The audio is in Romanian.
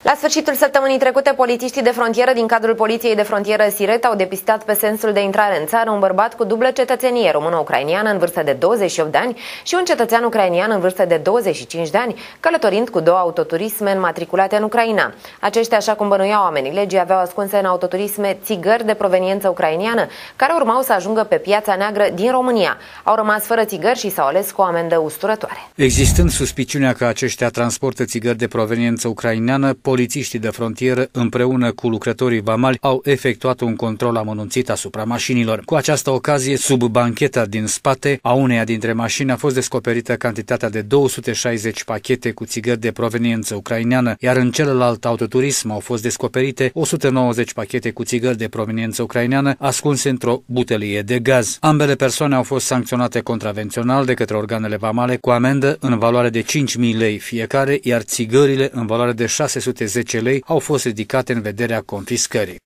La sfârșitul săptămânii trecute, polițiștii de frontieră din cadrul Poliției de Frontieră Siret au depistat pe sensul de intrare în țară un bărbat cu dublă cetățenie română-ucrainiană în vârstă de 28 de ani și un cetățean ucrainian în vârstă de 25 de ani, călătorind cu două autoturisme înmatriculate în Ucraina. Aceștia, așa cum bănuiau oamenii legii, aveau ascunse în autoturisme țigări de proveniență ucrainiană, care urmau să ajungă pe piața neagră din România. Au rămas fără țigări și s-au ales cu o amendă usturătoare. Existând suspiciunea că aceștia transportă țigări de proveniență ucraineană, polițiștii de frontieră, împreună cu lucrătorii vamali, au efectuat un control amănunțit asupra mașinilor. Cu această ocazie, sub bancheta din spate a uneia dintre mașini a fost descoperită cantitatea de 260 pachete cu țigări de proveniență ucraineană, iar în celălalt autoturism au fost descoperite 190 pachete cu țigări de proveniență ucraineană ascunse într-o butelie de gaz. Ambele persoane au fost sancționate contravențional de către organele vamale cu amendă în valoare de 5.000 lei fiecare, iar țigările în valoare de 610 lei au fost ridicate în vederea confiscării.